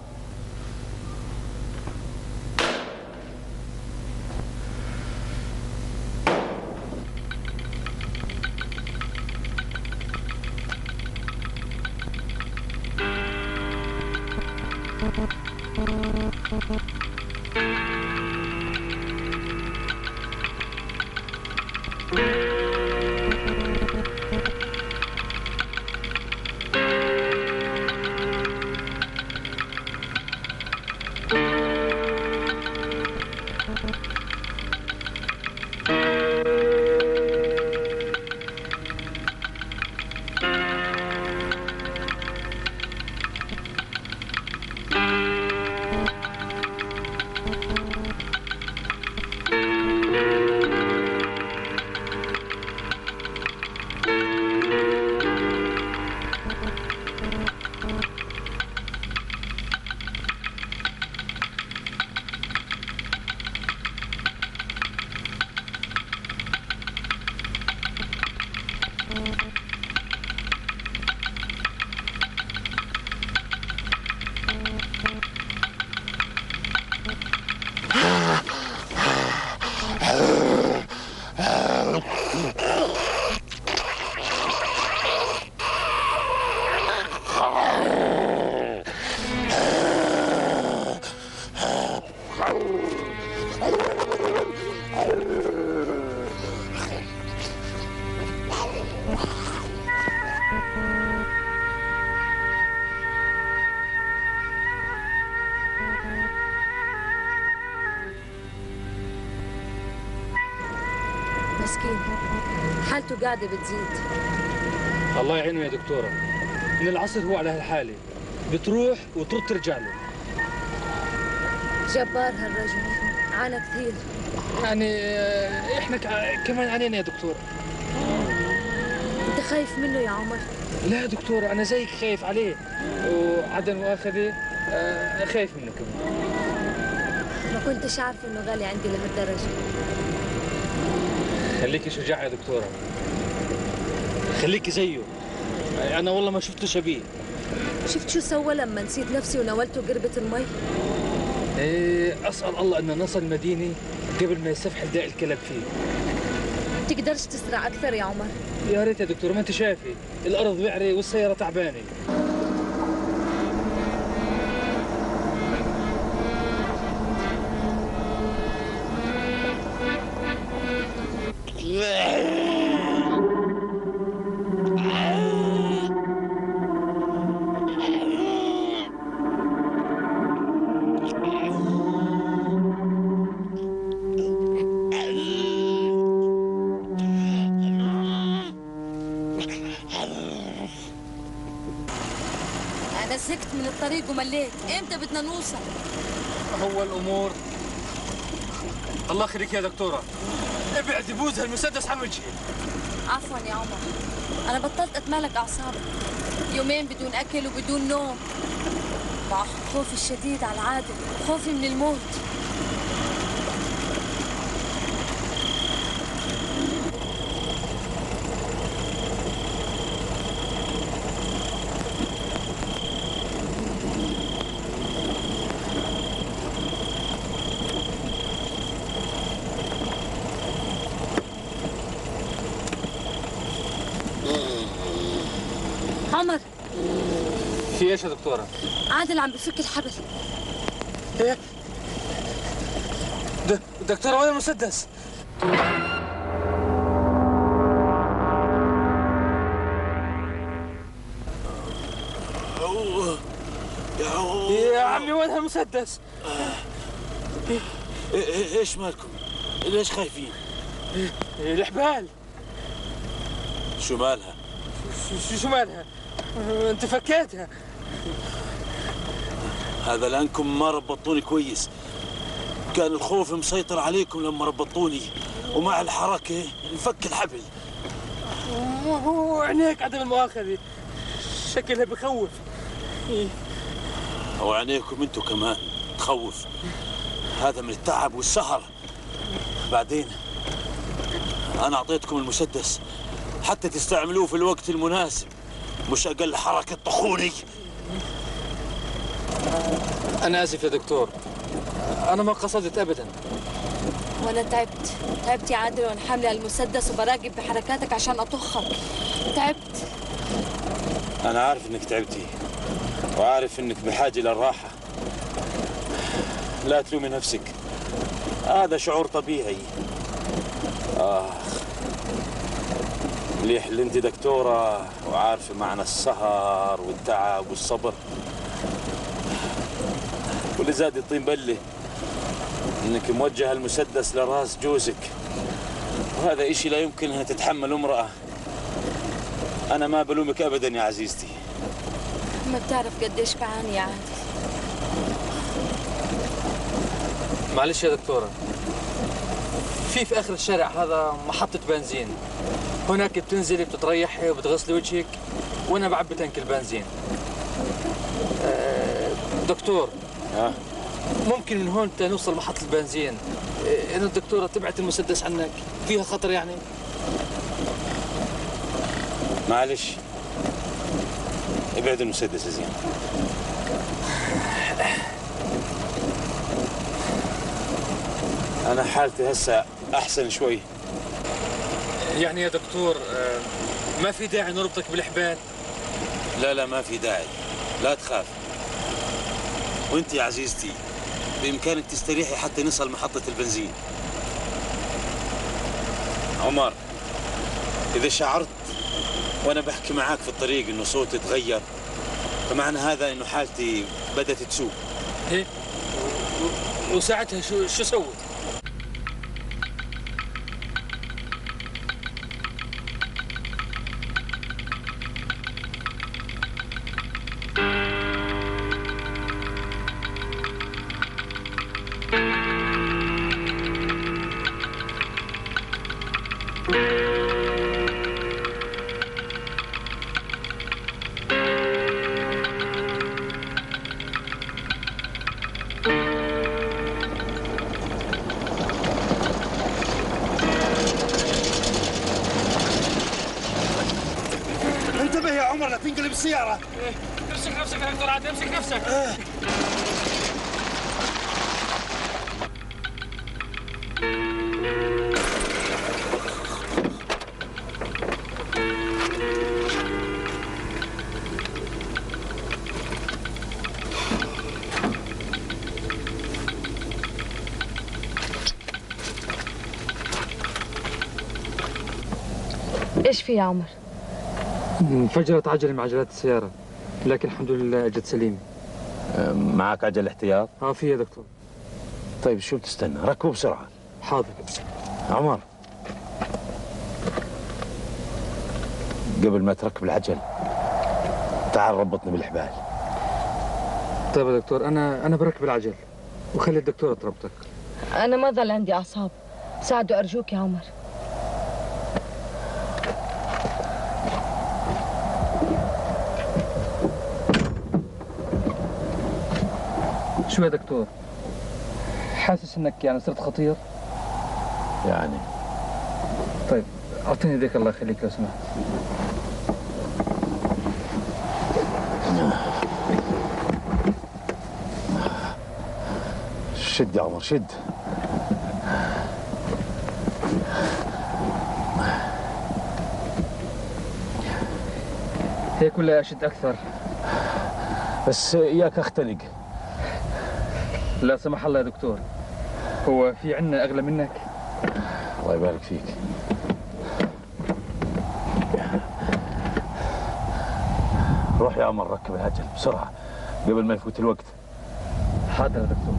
مسكين حالته قاعدة بتزيد. الله يعينه يا دكتورة، من العصر هو على هالحالة، بتروح وترد ترجع له. جبار هالرجل، عانى كثير. يعني احنا كمان عانينا يا دكتورة. انت خايف منه يا عمر؟ لا يا دكتورة، أنا زيك خايف عليه، وعدم مؤاخذة خايف منه كمان. ما كنتش عارفة انه غالي عندي لهالدرجة. خليكي شجاعة يا دكتورة، خليكي زيه. أنا والله ما شفته شبيه. شفت شو سوى لما نسيت نفسي وناولته قربة المي؟ إيه، أسأل الله أن نصل المدينة قبل ما يستفحل داء الكلب فيه. تقدرش تسرع أكثر يا عمر؟ يا ريت يا دكتور، ما أنت شايفة الأرض وعرة والسيارة تعبانة. أنا زهقت من الطريق ومليت، إمتى بدنا نوصل؟ هو الأمور. الله يخليك يا دكتورة، ابعد بوز هالمسدس عن وجهي. عفوا يا عمر، أنا بطلت أتمالك أعصابك. يومين بدون أكل وبدون نوم، مع خوفي الشديد على عادل، خوفي من الموت. عمر، في ايش يا دكتورة؟ عادل عم بفك الحبل. ايه؟ دكتورة وين المسدس؟ يا عمي وين هالمسدس؟ ايش مالكم؟ ليش خايفين؟ الحبال. شو مالها؟ شو مالها؟ انت فكيتها. هذا لانكم ما ربطوني كويس. كان الخوف مسيطر عليكم لما ربطوني، ومع الحركة انفك الحبل. وعينيك عدم المؤاخذة شكلها بخوف. وعينيكم انتو كمان تخوف. هذا من التعب والسهر. بعدين انا اعطيتكم المسدس حتى تستعملوه في الوقت المناسب، مش اقل حركة طخوني. انا اسف يا دكتور، انا ما قصدت ابدا. وانا تعبت يا عادل، وانا حامله المسدس وبراقب بحركاتك عشان اطخك. تعبت. انا عارف انك تعبتي، وعارف انك بحاجة للراحة. لا تلومي نفسك، هذا شعور طبيعي. مليح اللي انت دكتورة وعارفة معنى السهر والتعب والصبر. واللي زاد الطين بله انك موجهة المسدس لراس جوزك، وهذا اشي لا يمكن انها تتحمل امرأة. انا ما بلومك ابدا يا عزيزتي. ما بتعرف قديش بعاني يا عادل. معلش يا دكتورة، في آخر الشارع هذا محطة بنزين. هناك بتنزلي بتتريحي وبتغسلي وجهك، وأنا بعبي تنك البنزين. دكتور، ممكن من هون نوصل محطة البنزين؟ أنا الدكتورة تبعت المسدس عنك، فيها خطر يعني؟ معلش، ابعد المسدس يا زين. أنا حالتي هسه أحسن شوي. يعني يا دكتور ما في داعي نربطك بالحبال؟ لا ما في داعي، لا تخاف. وانت يا عزيزتي بإمكانك تستريحي حتى نصل محطة البنزين. عمر، إذا شعرت وأنا بحكي معاك في الطريق إنه صوتي تغير، فمعنى هذا إنه حالتي بدأت تسوء. إيه؟ وساعتها شو سوي؟ انتبه يا عمر لا تنقلب السيارة. امسك نفسك يا دكتور عادل، امسك نفسك. ايش في يا عمر؟ انفجرت عجلة من عجلات السيارة، لكن الحمد لله اجت سليمة. معك عجل احتياط؟ في يا دكتور. طيب شو بتستنى؟ ركبوا بسرعة. حاضر. عمر، قبل ما تركب العجل تعال ربطني بالحبال. طيب يا دكتور، أنا بركب العجل وخلي الدكتورة تربطك. أنا ما ضل عندي أعصاب، ساعدوا أرجوك يا عمر. شو يا دكتور؟ حاسس انك يعني صرت خطير؟ يعني طيب اعطيني يديك الله يخليك لو سمحت. شد يا عمر شد. هي كلها اشد اكثر. بس اياك اختنق. لا سمح الله يا دكتور، هو في عنا اغلى منك؟ الله يبارك فيك. روح يا عمر ركب العجل بسرعة قبل ما يفوت الوقت. حاضر يا دكتور.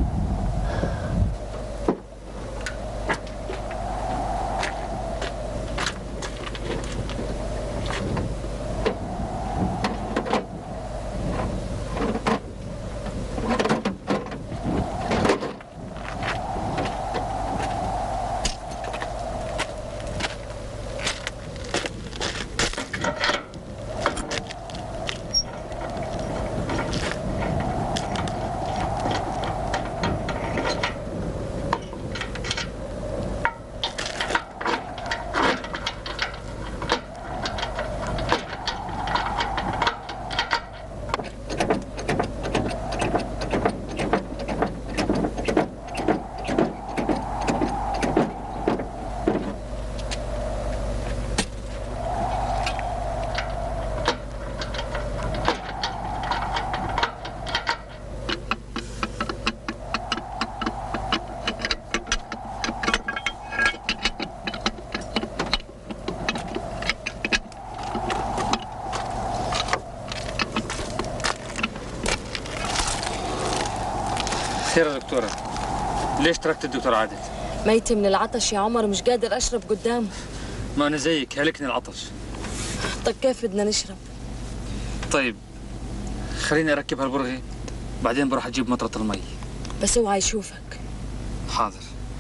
خير يا دكتورة، ليش تركت الدكتور عادل؟ ميتة من العطش يا عمر، مش قادر أشرب قدامه. ما أنا زيك هلكني العطش. طيب كيف بدنا نشرب؟ طيب خليني أركب هالبرغي بعدين بروح أجيب مطرة المي. بس اوعى يشوفك. حاضر.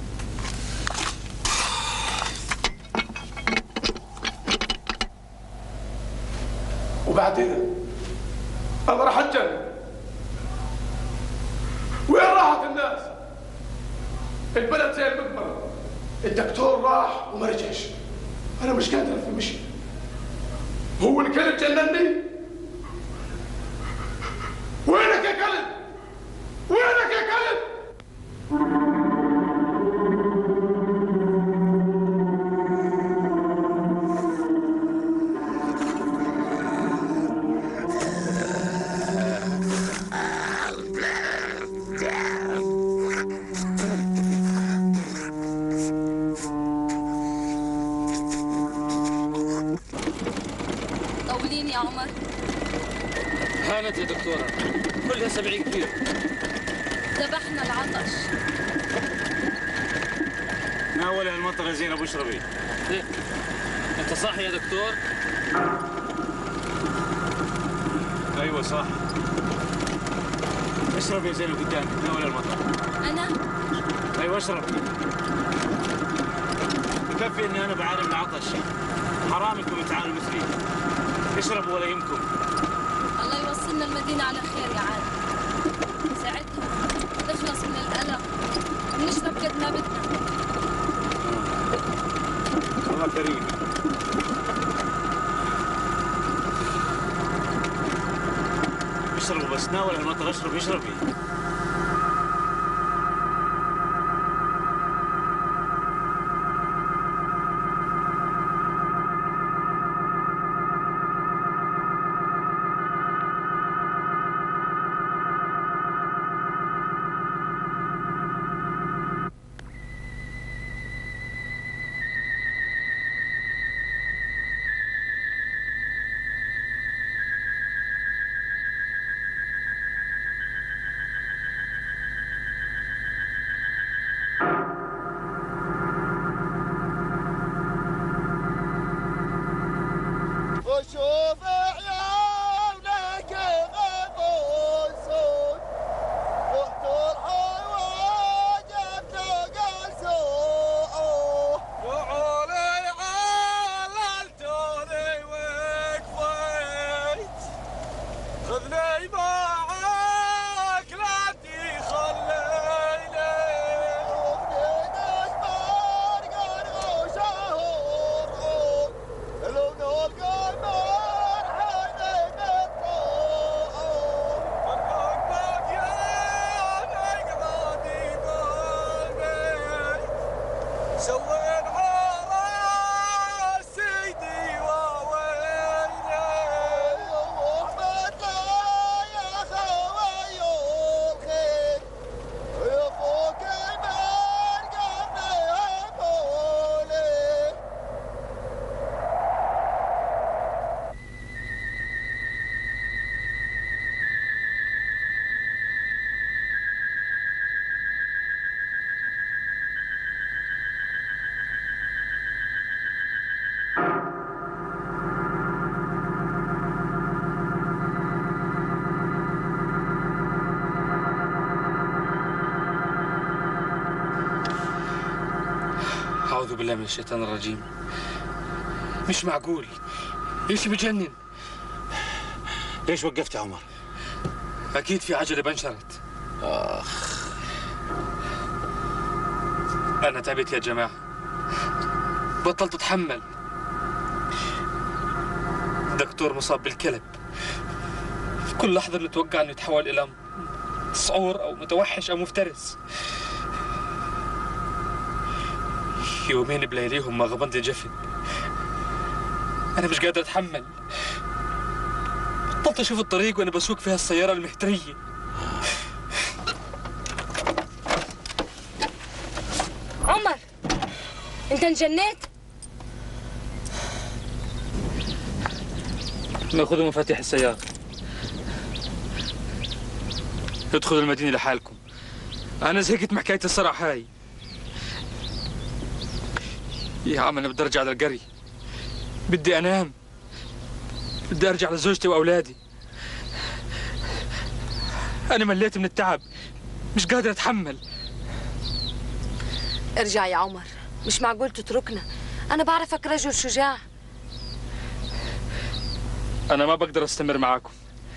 وبعدين انا راح اتجنن. وين راحت الناس؟ البلد زي المقبره. الدكتور راح وما رجعش. انا مش قادر امشي. هو الكلب جنني؟ وينك يا كلب؟ وينك يا كلب؟ طولين يا عمر. هانت يا دكتورة، كلها 70 كيلو. ذبحنا العطش. ناولي هالمنطقة زينب واشربي. إيه؟ أنت صاحي يا دكتور؟ أيوة صح. اشربي يا زينب قدامك، ناولي المنطقة. أنا؟ أيوة اشربي. بكفي إني أنا بعاني من العطش. حرام إنكم تعانوا مثلي. اشربوا ولا يهمكم. الله يوصلنا المدينة على خير يا عادل. ساعتها نخلص من الألم ونشرب قد ما بدنا. الله كريم. اشربوا بس، ناول المطر اشربي اشربي. وشوف عيونك غبوسون وترحى وجب تقاسوه وعلي عللتوني وكفيت خذني معاك لا تخلى أعوذ بالله من الشيطان الرجيم. مش معقول، إيش بجنن. ليش وقفت يا عمر؟ أكيد في عجلة بنشرت. أنا تعبت يا جماعة، بطلت أتحمل. دكتور مصاب بالكلب، في كل لحظة نتوقع أنه يتحول إلى مسعور أو متوحش أو مفترس. يومين بلياليهم ما غبنت جفن. أنا مش قادر أتحمل. بطلت أشوف الطريق وأنا بسوق فيها السيارة المهترية. عمر، أنت انجنيت؟ خذوا مفاتيح السيارة، ادخلوا المدينة لحالكم. أنا زهقت من حكاية الصرع هاي. يا عم أنا بدي أرجع للقرية، بدي أنام، بدي أرجع لزوجتي وأولادي. أنا مليت من التعب، مش قادر أتحمل. ارجع يا عمر، مش معقول تتركنا. أنا بعرفك رجل شجاع. أنا ما بقدر أستمر معاكم.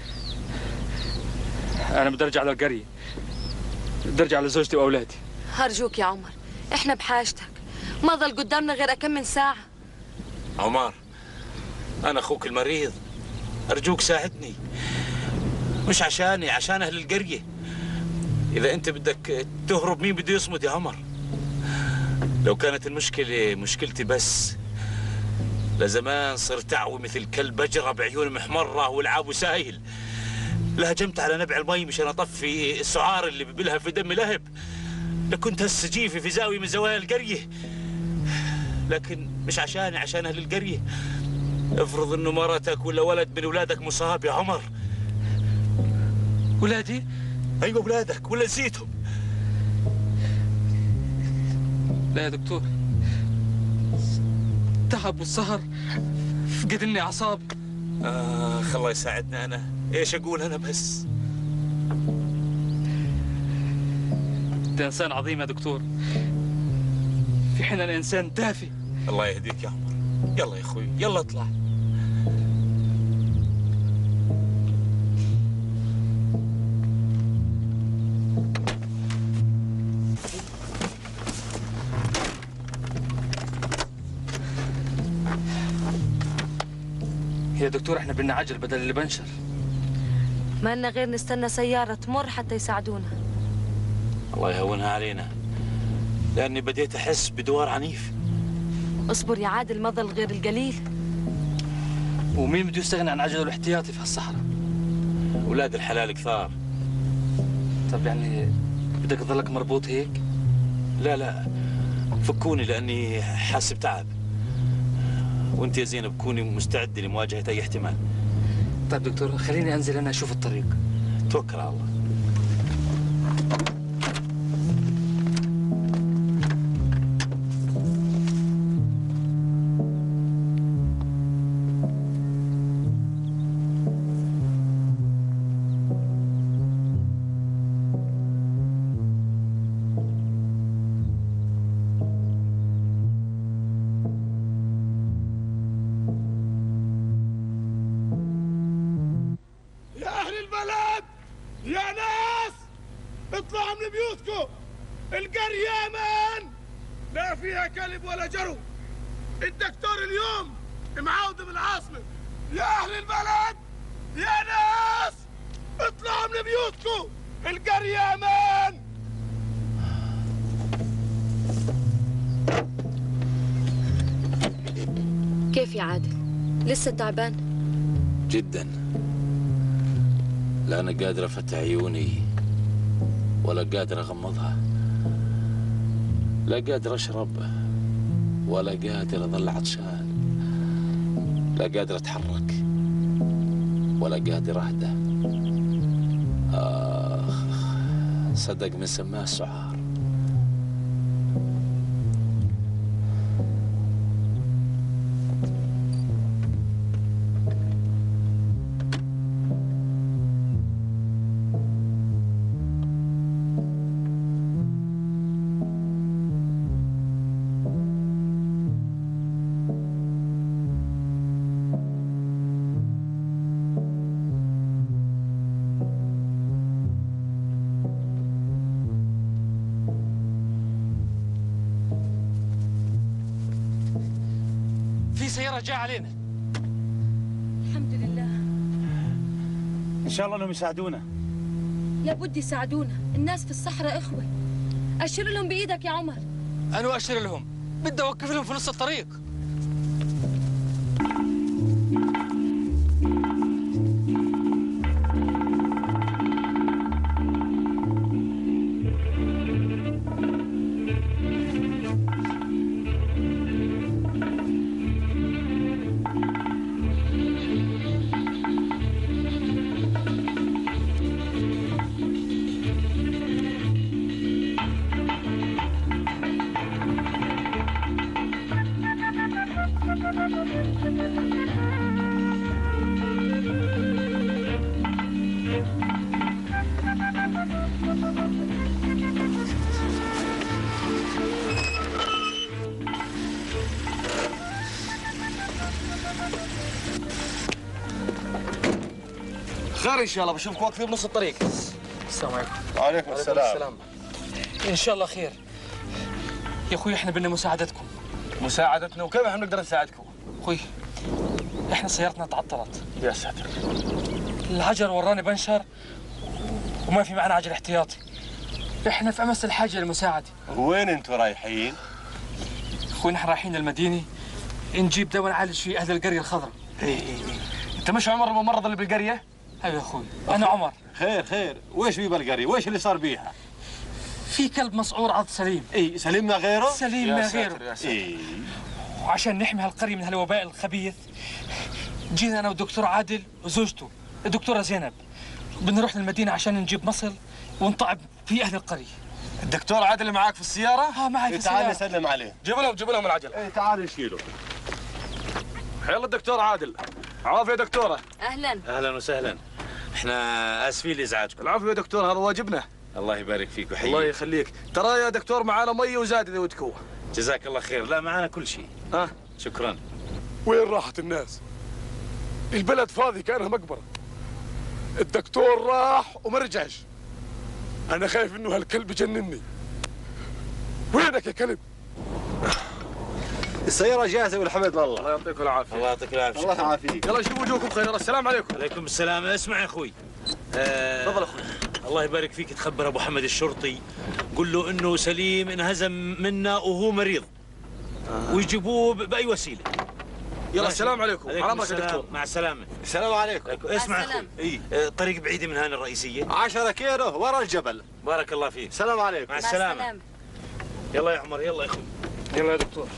أنا بدي أرجع للقرية، بدي أرجع لزوجتي وأولادي. أرجوك يا عمر، إحنا بحاجتك. ما ضل قدامنا غير كم من ساعة. عمر، أنا أخوك المريض، أرجوك ساعدني. مش عشاني، عشان أهل القرية. إذا أنت بدك تهرب مين بده يصمد يا عمر؟ لو كانت المشكلة مشكلتي بس، لزمان صرت أعوي مثل كلب بجرة بعيون محمرة والعاب سايل. لهجمت على نبع المي مشان أطفي السعار اللي ببلها في دم لهب. لكنت هسه جيفي في زاوية من زوايا القرية. لكن مش عشاني، عشان أهل القرية. افرض إنه مرتك ولا ولد من أولادك مصاب يا عمر. ولادي؟ أيوة أولادك، ولا نسيتهم؟ لا يا دكتور، تعب والسهر فقدني أعصاب. الله يساعدنا. أنا إيش أقول أنا بس؟ أنت إنسان عظيم يا دكتور، في حين أنا إنسان تافه. الله يهديك يا عمر. يلا يا أخوي، يلا اطلع. يا دكتور احنا بدنا عجل بدل اللي بنشر. ما لنا غير نستنى سيارة تمر حتى يساعدونا. الله يهونها علينا، لأني بديت أحس بدوار عنيف. اصبر يا عادل، ما ضل غير القليل. ومين بده يستغني عن عجله الاحتياطي في هالصحراء؟ أولاد الحلال كثار. طب يعني بدك تضلك مربوط هيك؟ لا، فكوني لأني حاسس بتعب. وانت يا زينب كوني مستعدة لمواجهة أي احتمال. طيب دكتور، خليني أنزل أنا أشوف الطريق. توكل على الله. يا ناس اطلعوا من بيوتكم، القرية امان، لا فيها كلب ولا جرو. الدكتور اليوم معاود بالعاصمة. يا اهل البلد يا ناس اطلعوا من بيوتكم، القرية امان. كيف يا عادل؟ لسه تعبان؟ جدا. لا أنا قادر أفتح عيوني ولا قادر أغمضها، لا قادر أشرب ولا قادر أظل عطشان، لا قادر أتحرك ولا قادر أهدى. صدق من سماه السعار. السيارة جاء علينا. الحمد لله. إن شاء الله إنهم يساعدونا. لابد يساعدونا، الناس في الصحراء إخوة. أشر لهم بإيدك يا عمر. أنا أشر لهم، بدي أوقف لهم في نص الطريق. خير ان شاء الله، بشوفك واقفين بنص الطريق. السلام عليكم. وعليكم السلام. ان شاء الله خير. يا اخوي احنا بدنا مساعدتكم. مساعدتنا؟ وكيف احنا نقدر نساعدكم؟ اخوي احنا سيارتنا تعطلت. يا ساتر. العجل وراني بنشر وما في معنا عجل احتياطي. احنا في امس الحاجه للمساعده. وين انتم رايحين؟ اخوي نحن رايحين المدينه نجيب دواء نعالج فيه اهل القريه الخضراء. اي. انت مش عمر الممرض اللي بالقريه؟ ايوه يا اخوي انا عمر. خير، ويش في بالقريه؟ ويش اللي صار بيها؟ في كلب مسعور عض سليم. اي سليم ما غيره؟ سليم ما غيره. يا ساتر. اي. وعشان نحمي هالقريه من هالوباء الخبيث جينا انا والدكتور عادل وزوجته الدكتوره زينب، بنروح للمدينه عشان نجيب مصل ونطعم في اهل القريه. الدكتور عادل اللي معاك في السياره؟ معي في السياره. تعال نسلم عليه. جيبوا لهم العجل. اي تعال نشيله. يلا الدكتور عادل. عافية يا دكتورة. أهلا. اهلا وسهلا. احنا اسفين لازعاجكم. العافية يا دكتور، هذا واجبنا. الله يبارك فيك ويحييك. الله يخليك. ترى يا دكتور معانا مية وزاد اذا ودكوا. جزاك الله خير. لا معانا كل شيء. شكرا. وين راحت الناس؟ البلد فاضي كأنها مقبرة. الدكتور راح وما رجعش. أنا خايف إنه هالكلب يجنني. وينك يا كلب؟ السيارة جاهزة والحمد لله. الله يعطيكم العافية. الله يعطيك العافية. الله يعافيك. يلا شوفوا وجوهكم خير. السلام عليكم. عليكم السلام. اسمع يا اخوي. تفضل اخوي. الله يبارك فيك، تخبر ابو حمد الشرطي، قل له انه سليم انهزم منا وهو مريض. ويجيبوه باي وسيله. يلا السلام عليكم. على امرك يا دكتور. مع السلامه. السلام عليكم. اسمع اخوي. الطريق بعيده من هان الرئيسيه. 10 كيلو ورا الجبل. بارك الله فيك. السلام عليكم. مع السلامه. يلا يا عمر، يلا يا اخوي. يلا يا دكتور.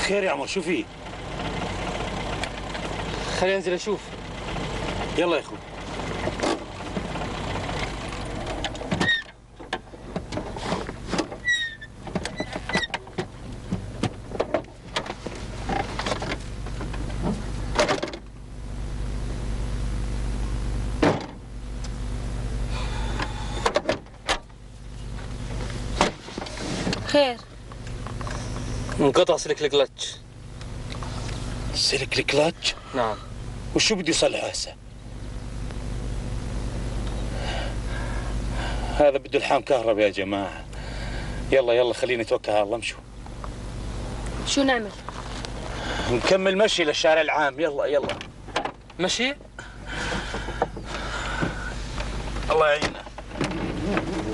خير يا عمر، شو في؟ خليني انزل اشوف. يلا يا اخوي. خير؟ انقطع سلك الكلتش. سلك الكلاتش؟ نعم. وشو بده يصلحه هسه؟ هذا بده لحام كهرباء يا جماعة. يلا يلا خلينا نتوكل على الله، امشوا. شو نعمل؟ نكمل مشي للشارع العام. يلا يلا مشي؟ الله يعيننا.